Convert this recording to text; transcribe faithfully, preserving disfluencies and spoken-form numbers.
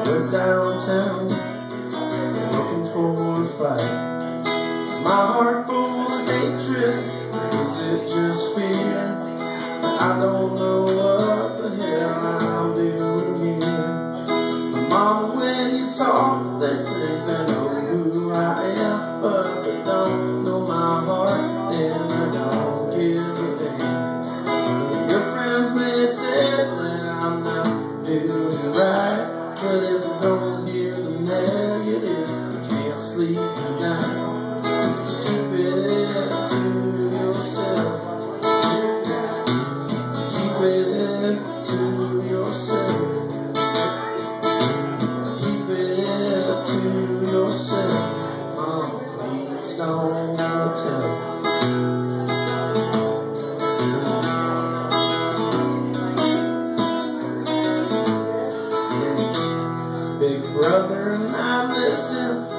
went downtown looking for a fight. Is my heart full of hatred, or is it just fear? I don't know what the hell I'm doing here. But mama, when you talk, they think they know who I am, but they don't know my heart, and I don't give a damn. Your friends may say that I'm not doing right, but if you don't hear the negative, you can't sleep at night. Keep it to yourself. Keep it to yourself. Keep it to yourself. Oh, please don't tell. Big brother, and I listen.